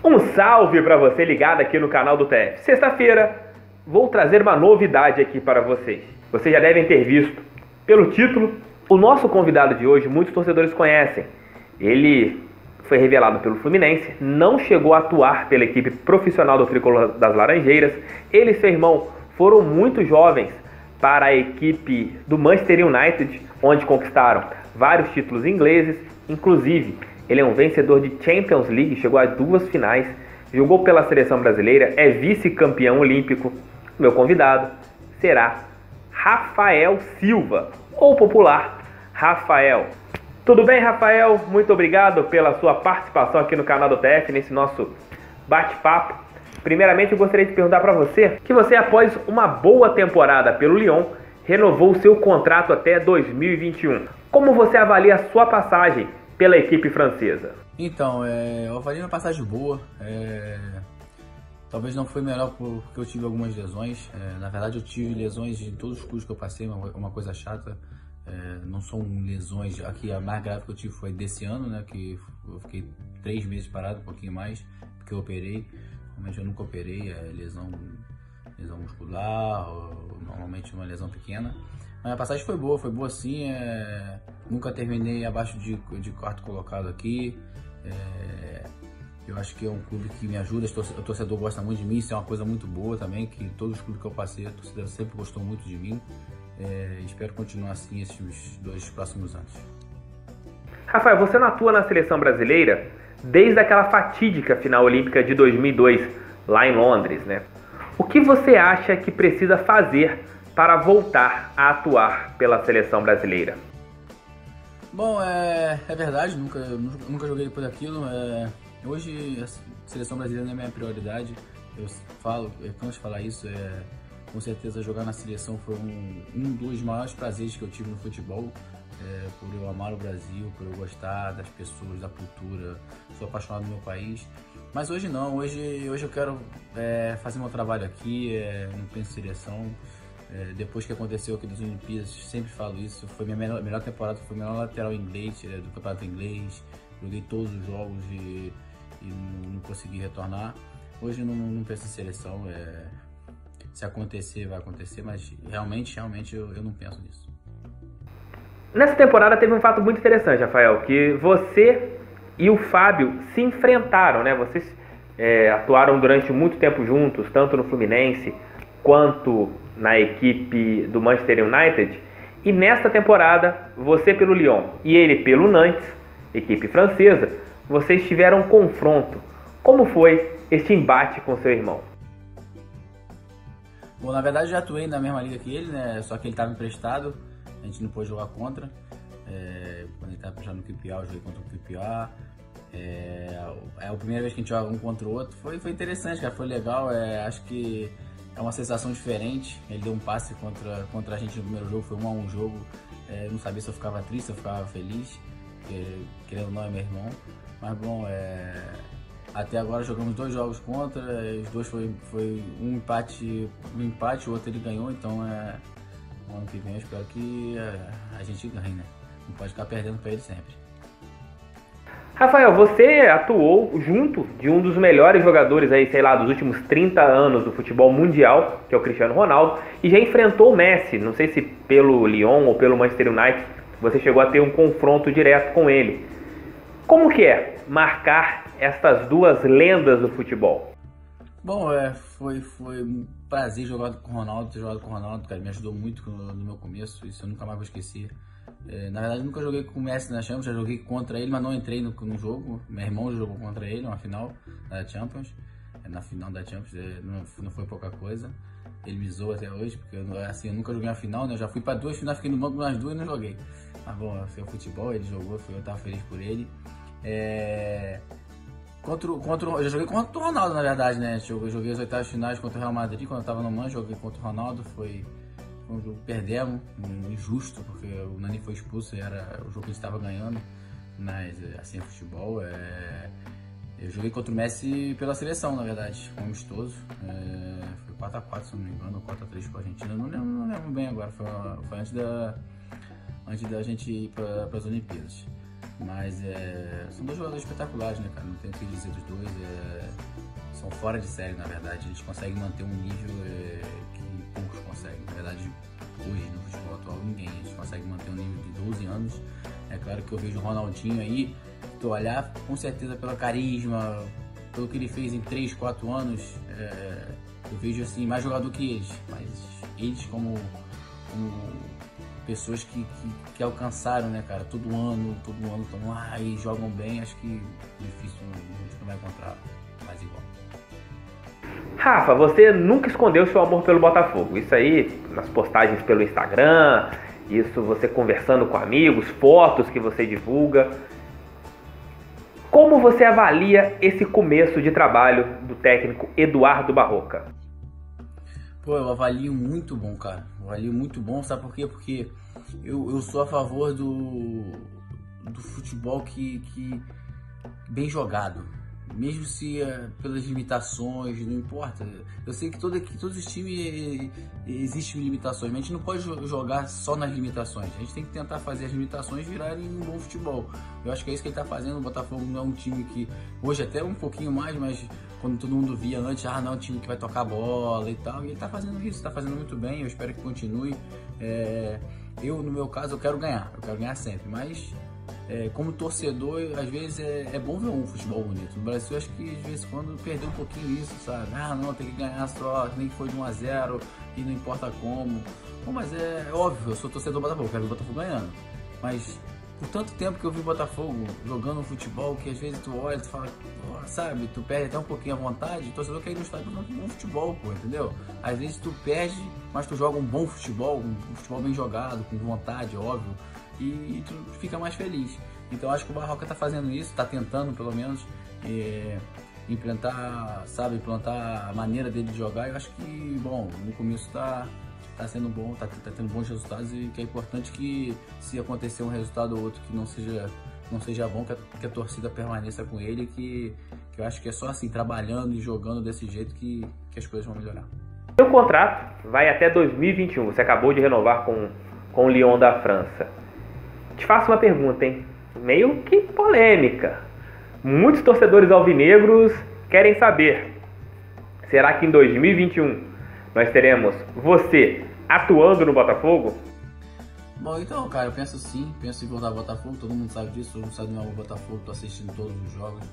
Um salve para você ligado aqui no canal do TF. Sexta-feira vou trazer uma novidade aqui para vocês. Vocês já devem ter visto pelo título. O nosso convidado de hoje, muitos torcedores conhecem. Ele foi revelado pelo Fluminense, não chegou a atuar pela equipe profissional do Tricolor das Laranjeiras. Ele e seu irmão foram muito jovens para a equipe do Manchester United, onde conquistaram vários títulos ingleses, inclusive ele é um vencedor de Champions League, chegou a 2 finais, jogou pela seleção brasileira, é vice-campeão olímpico. Meu convidado será Rafael Silva, ou popular Rafael. Tudo bem, Rafael? Muito obrigado pela sua participação aqui no canal do TF, nesse nosso bate-papo. Primeiramente, eu gostaria de perguntar para você que você, após uma boa temporada pelo Lyon, renovou o seu contrato até 2021. Como você avalia a sua passagem pela equipe francesa? Então, eu avalio uma passagem boa. Talvez não foi melhor porque eu tive algumas lesões. Na verdade, eu tive lesões em todos os clubes que eu passei, uma coisa chata. Não são lesões. Aqui a mais grave que eu tive foi desse ano, né? Que eu fiquei 3 meses parado, um pouquinho mais, porque eu operei. Normalmente eu nunca operei, lesão muscular, ou normalmente uma lesão pequena. Mas a passagem foi boa sim. Nunca terminei abaixo de quarto colocado aqui. Eu acho que é um clube que me ajuda, o torcedor gosta muito de mim, isso é uma coisa muito boa também, que todos os clubes que eu passei, a torcedor sempre gostou muito de mim. Espero continuar assim esses 2 próximos anos. Rafael, você não atua na seleção brasileira desde aquela fatídica final olímpica de 2002, lá em Londres, né? O que você acha que precisa fazer para voltar a atuar pela seleção brasileira? Bom, é verdade, nunca joguei por aquilo. Hoje a seleção brasileira não é minha prioridade. Eu canso de falar isso. Com certeza jogar na seleção foi um dos maiores prazeres que eu tive no futebol. Por eu amar o Brasil, por eu gostar das pessoas, da cultura, sou apaixonado no meu país. Mas hoje não, hoje eu quero fazer meu trabalho aqui, não penso em seleção. Depois que aconteceu aqui nas Olimpíadas, sempre falo isso, foi minha melhor temporada, foi o melhor lateral inglês do campeonato inglês, joguei todos os jogos e não consegui retornar. Hoje eu não penso em seleção, se acontecer vai acontecer, mas realmente eu não penso nisso. Nessa temporada teve um fato muito interessante, Rafael, que você e o Fábio se enfrentaram, né? Vocês atuaram durante muito tempo juntos, tanto no Fluminense quanto na equipe do Manchester United. E nesta temporada, você pelo Lyon e ele pelo Nantes, equipe francesa, vocês tiveram um confronto. Como foi este embate com seu irmão? Bom, na verdade eu já atuei na mesma liga que ele, né? Só que ele estava emprestado, a gente não pôde jogar contra. Quando ele estava emprestado no QPA, eu joguei contra o QPA. É a primeira vez que a gente joga um contra o outro. Foi interessante, cara, foi legal. Acho que é uma sensação diferente. Ele deu um passe contra a gente no primeiro jogo, foi 1-1 o jogo. Eu não sabia se eu ficava triste, se eu ficava feliz, porque querendo ou não é meu irmão. Mas bom, até agora jogamos 2 jogos contra, os 2 foi um empate, o outro ele ganhou, então no ano que vem eu espero que a gente ganhe, né? Não pode ficar perdendo para ele sempre. Rafael, você atuou junto de um dos melhores jogadores aí, sei lá, dos últimos 30 anos do futebol mundial, que é o Cristiano Ronaldo, e já enfrentou o Messi. Não sei se pelo Lyon ou pelo Manchester United você chegou a ter um confronto direto com ele. Como que é marcar essas 2 lendas do futebol? Bom, foi um prazer jogar com o Ronaldo, ter jogado com o Ronaldo, cara, me ajudou muito no meu começo, isso eu nunca mais vou esquecer. Na verdade, nunca joguei com o Messi na Champions, já joguei contra ele, mas não entrei no jogo. Meu irmão jogou contra ele na final da Champions. Na final da Champions não foi pouca coisa. Ele me zoa até hoje, porque eu nunca joguei uma final, né? Eu já fui para 2 finais, fiquei no banco nas 2 e não joguei. Mas bom, foi o futebol, ele jogou, eu tava feliz por ele. Eu já joguei contra o Ronaldo, na verdade, né? Eu joguei as 8ª finais contra o Real Madrid, quando eu tava no Man, joguei contra o Ronaldo, foi um jogo que perdemos, injusto, porque o Nani foi expulso e era o jogo que a gente estava ganhando, mas assim é futebol. Eu joguei contra o Messi pela seleção, na verdade, um amistoso, foi 4-4, se não me engano, ou 4-3 com a Argentina, não lembro bem agora, foi antes da gente ir para as Olimpíadas. Mas são dois jogadores espetaculares, né, cara? Não tenho o que dizer dos dois. São fora de série, na verdade. Eles conseguem manter um nível que poucos conseguem. Na verdade, hoje no futebol atual, ninguém. Eles conseguem manter um nível de 12 anos. É claro que eu vejo o Ronaldinho aí, se tu olhar, com certeza pelo carisma, pelo que ele fez em 3, 4 anos, eu vejo assim, mais jogador que eles. Mas eles como pessoas que alcançaram, né, cara, todo ano estão lá e jogam bem, acho que difícil, a gente não vai encontrar mais igual. Rafa, você nunca escondeu seu amor pelo Botafogo. Isso aí, nas postagens pelo Instagram, isso você conversando com amigos, fotos que você divulga. Como você avalia esse começo de trabalho do técnico Eduardo Barroca? Pô, eu avalio muito bom, cara. Eu avalio muito bom, sabe por quê? Porque eu sou a favor do futebol que bem jogado. Mesmo se pelas limitações, não importa. Eu sei que todos os times existem limitações, mas a gente não pode jogar só nas limitações. A gente tem que tentar fazer as limitações virarem um bom futebol. Eu acho que é isso que ele está fazendo. O Botafogo não é um time que, hoje até um pouquinho mais, mas quando todo mundo via antes, não é um time que vai tocar bola e tal. E ele está fazendo isso, está fazendo muito bem. Eu espero que continue. Eu, no meu caso, eu quero ganhar sempre, mas como torcedor, às vezes é bom ver um futebol bonito. No Brasil, acho que de vez em quando perdeu um pouquinho isso, sabe? Não, tem que ganhar só, nem que foi de 1-0 e não importa como. Bom, mas é óbvio, eu sou torcedor do Botafogo, quero ver o Botafogo ganhando. Mas por tanto tempo que eu vi o Botafogo jogando futebol, que às vezes tu olha, tu fala, sabe, tu perde até um pouquinho a vontade. O torcedor quer ir no estádio jogando um bom futebol, pô, entendeu? Às vezes tu perde, mas tu joga um bom futebol, um futebol bem jogado, com vontade, óbvio. E tu fica mais feliz. Então acho que o Barroca tá fazendo isso, tá tentando pelo menos implantar a maneira dele de jogar. Eu acho que, bom, no começo tá sendo bom, tá tendo bons resultados, e que é importante que, se acontecer um resultado ou outro que não seja bom, que a torcida permaneça com ele, que eu acho que é só assim, trabalhando e jogando desse jeito que as coisas vão melhorar. Seu contrato vai até 2021, você acabou de renovar com o Lyon da França. Te faço uma pergunta, hein? Meio que polêmica. Muitos torcedores alvinegros querem saber: será que em 2021 nós teremos você atuando no Botafogo? Bom, então, cara, eu penso em voltar ao Botafogo, todo mundo sabe disso, todo mundo sabe do meu Botafogo, tô assistindo todos os jogos.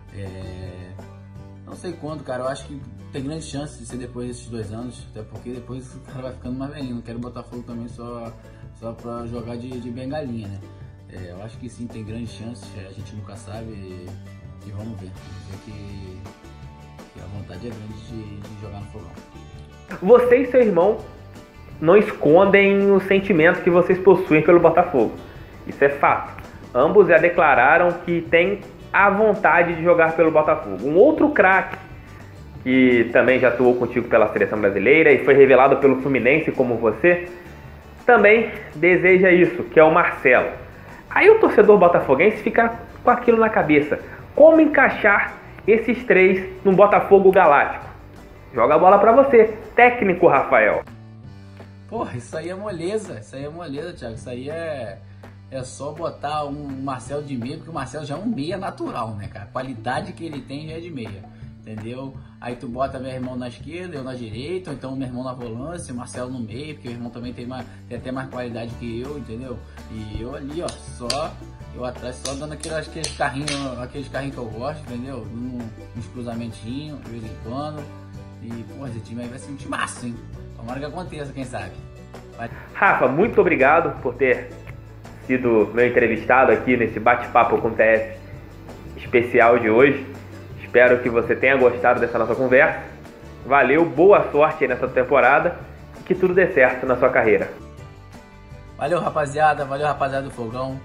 Não sei quando, cara, eu acho que tem grande chance de ser depois desses 2 anos, até porque depois o cara vai ficando mais velhinho. Não quero Botafogo também só pra jogar de bengalinha, né? Eu acho que sim, tem grandes chances, a gente nunca sabe, e vamos ver. Que a vontade é grande de jogar no fogão. Você e seu irmão não escondem o sentimento que vocês possuem pelo Botafogo. Isso é fato. Ambos já declararam que têm a vontade de jogar pelo Botafogo. Um outro craque, que também já atuou contigo pela seleção brasileira e foi revelado pelo Fluminense como você, também deseja isso, que é o Marcelo. Aí o torcedor botafoguense fica com aquilo na cabeça: como encaixar esses 3 no Botafogo Galáctico? Joga a bola pra você, técnico Rafael. Porra, isso aí é moleza, Thiago. Isso aí é só botar um Marcelo de meia, porque o Marcelo já é um meia natural, né, cara? A qualidade que ele tem já é de meia, entendeu? Aí tu bota meu irmão na esquerda, eu na direita, ou então meu irmão na volância, o Marcelo no meio, porque o irmão também tem até mais qualidade que eu, entendeu? E eu ali, ó, eu atrás só dando aqueles carrinhos que eu gosto, entendeu? Uns cruzamentinhos, de vez em quando. E, pô, esse time aí vai ser um timaço, hein? Tomara que aconteça, quem sabe. Rafa, muito obrigado por ter sido meu entrevistado aqui nesse bate-papo com o TF especial de hoje. Espero que você tenha gostado dessa nossa conversa. Valeu, boa sorte aí nessa temporada e que tudo dê certo na sua carreira. Valeu, rapaziada do Fogão.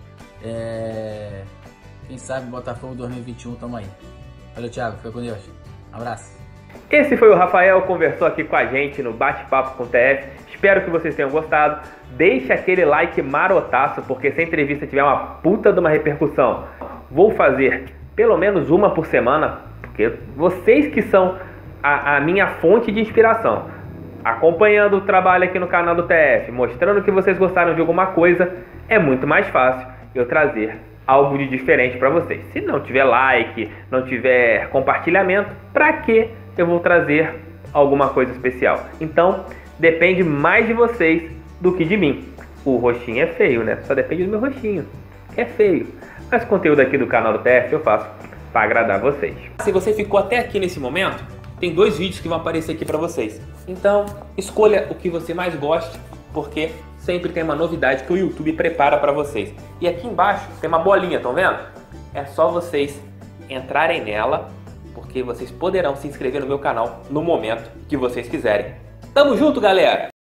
Quem sabe Botafogo 2021, tamo aí. Valeu, Thiago, fica com Deus. Abraço. Esse foi o Rafael, conversou aqui com a gente no Bate-Papo com o TF. Espero que vocês tenham gostado. Deixa aquele like marotaço, porque se a entrevista tiver uma puta de uma repercussão, vou fazer pelo menos uma por semana, porque vocês que são a minha fonte de inspiração. Acompanhando o trabalho aqui no canal do TF, mostrando que vocês gostaram de alguma coisa, é muito mais fácil eu trazer algo de diferente para vocês. Se não tiver like, não tiver compartilhamento, para que eu vou trazer alguma coisa especial? Então, depende mais de vocês do que de mim. O rostinho é feio, né? Só depende do meu rostinho, que é feio. Mas o conteúdo aqui do canal do TF eu faço para agradar vocês. Se você ficou até aqui nesse momento, tem 2 vídeos que vão aparecer aqui para vocês. Então, escolha o que você mais goste, porque sempre tem uma novidade que o YouTube prepara para vocês. E aqui embaixo tem uma bolinha, estão vendo? É só vocês entrarem nela, porque vocês poderão se inscrever no meu canal no momento que vocês quiserem. Tamo junto, galera!